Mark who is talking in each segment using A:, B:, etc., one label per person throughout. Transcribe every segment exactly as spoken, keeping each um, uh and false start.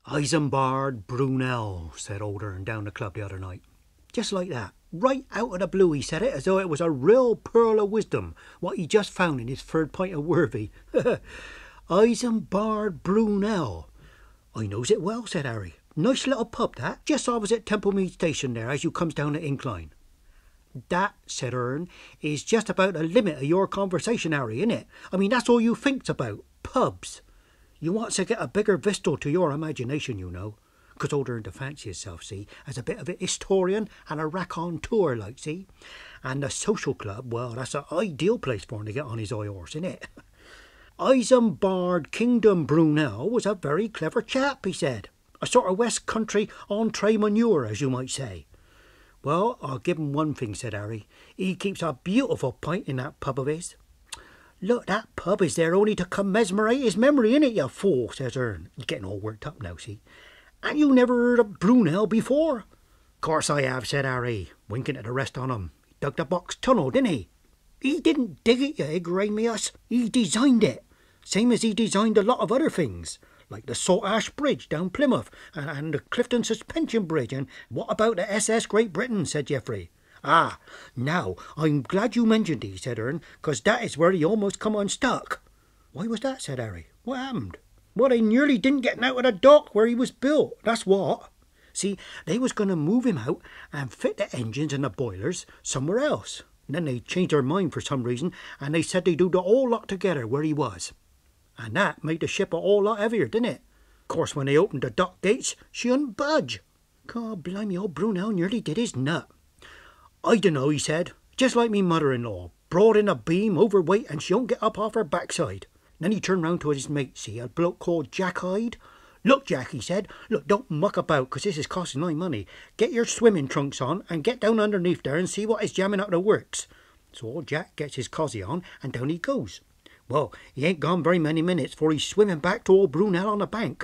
A: Isambard, Brunel, said old Ern down the club the other night. Just like that. Right out of the blue he said it, as though it was a real pearl of wisdom, what he just found in his third pint of worthy. Isambard, Brunel. I knows it well, said Harry. Nice little pub, that, just opposite Templemead Station there, as you comes down the incline. That, said Ern, is just about the limit of your conversation, Harry, innit? I mean, that's all you thinks about, pubs. You want to get a bigger vista to your imagination, you know. 'Cause old Ern to fancy himself, see, as a bit of a historian and a raconteur, like, see. And the social club, well, that's an ideal place for him to get on his high horse, innit? Isambard Kingdom Brunel was a very clever chap, he said. A sort of West Country entrepreneur, as you might say. Well, I'll give him one thing, said Harry. He keeps a beautiful pint in that pub of his. Look, that pub is there only to commemorate his memory, innit, you fool, says Ern. He's getting all worked up now, see. And you never heard of Brunel before? Course I have, said Harry, winking at the rest on him. He dug the box tunnel, didn't he? He didn't dig it, you ignoramus. He designed it. Same as he designed a lot of other things. Like the Salt Ash Bridge down Plymouth, and, and the Clifton Suspension Bridge, and what about the S S Great Britain, said Geoffrey. Ah, now, I'm glad you mentioned these, said Ern, 'cause that is where he almost come unstuck. Why was that, said Harry. What happened? Well, they nearly didn't get out of the dock where he was built, that's what. See, they was going to move him out and fit the engines and the boilers somewhere else. And then they changed their mind for some reason, and they said they'd do the whole lot together where he was. And that made the ship a whole lot heavier, didn't it? Of course, when they opened the dock gates, she wouldn't budge. God blimey, old Brunel nearly did his nut. I dunno, he said, just like me mother-in-law, broad in a beam, overweight, and she don't get up off her backside. Then he turned round to his mate, see, a bloke called Jack Hyde. Look, Jack, he said, look, don't muck about, 'cause this is costing my money. Get your swimming trunks on, and get down underneath there and see what is jamming up the works. So old Jack gets his cosy on, and down he goes. Well, he ain't gone very many minutes, for he's swimming back to old Brunel on the bank.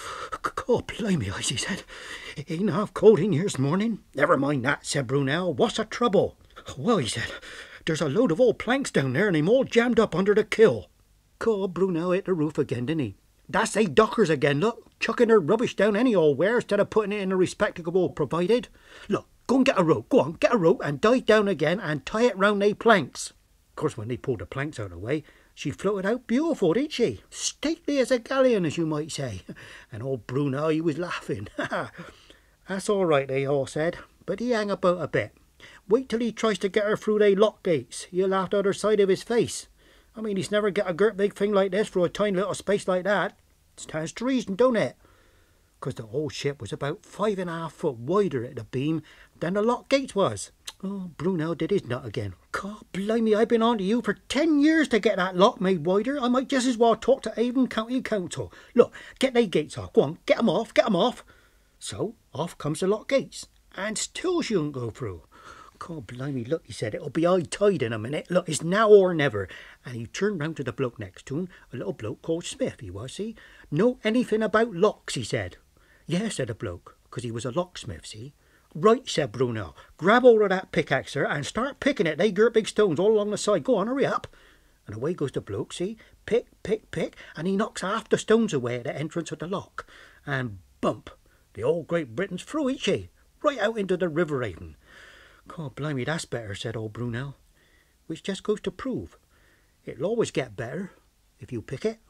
A: God blimey, he said, it ain't half cold in here this morning. Never mind that, said Brunel, what's the trouble? Well, he said, there's a load of old planks down there, and they'm all jammed up under the kill. God, Brunel hit the roof again, didn't he? That's they dockers again, look, chucking their rubbish down any old where instead of putting it in a respectable provided. Look, go and get a rope, go on, get a rope and dive down again and tie it round they planks. Of course, when they pulled the planks out of the way, she floated out beautiful, didn't she? Stately as a galleon, as you might say. And old Brunel, he was laughing. That's all right, they all said, but he hang about a bit. Wait till he tries to get her through they lock gates. He'll laugh the other side of his face. I mean, he's never got a great big thing like this for a tiny little space like that. It stands to reason, don't it? 'Cause the whole ship was about five and a half foot wider at the beam than the lock gates was. Oh, Brunel did his nut again. God blimey, I've been on to you for ten years to get that lock made wider. I might just as well talk to Avon County Council. Look, get they gates off. Go on, get 'em off, get 'em off. So, off comes the lock gates. And still she won't go through. God blimey, look, he said, it'll be high tide in a minute. Look, it's now or never. And he turned round to the bloke next to him, a little bloke called Smith, he was, see. Know anything about locks, he said. Yes, said the bloke, 'cause he was a locksmith, see. Right, said Brunel, grab hold of that pickaxe, sir, and start picking it. They gurt big stones all along the side. Go on, hurry up. And away goes the bloke, see. Pick, pick, pick, and he knocks half the stones away at the entrance of the lock. And bump, the old Great Britain's through, ain't she? Right out into the river haven. God blimey, that's better, said old Brunel. Which just goes to prove, it'll always get better if you pick it.